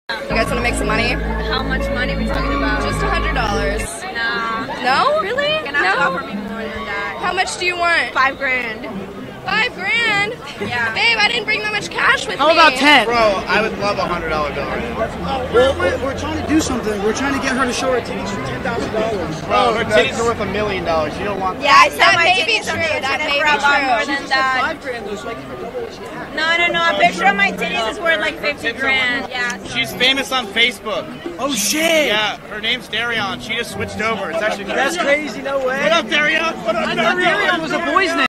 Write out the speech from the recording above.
You guys want to make some money? How much money are we talking about? Just $100. No. No? Really? You're gonna have to offer me more than that. How much do you want? $5 grand. $5 grand? Yeah. Babe, I didn't bring that much cash with me. How about 10? Bro, I would love a $100 bill right now. We're trying to do something. We're trying to get her to show her titties for $10,000. Bro, her titties are worth $1 million. You don't want Yeah, I said That my may be titties on true. the That internet may for be a lot true. more than that. $5 grand though, so I give her double what she has. No, a picture of my titties is worth like 50 grand. Yeah. She's famous on Facebook. Oh shit! Yeah, her name's Darion. She just switched over. It's actually That's crazy. No way. What up, Darion? What up, I thought Darion was a boy's name.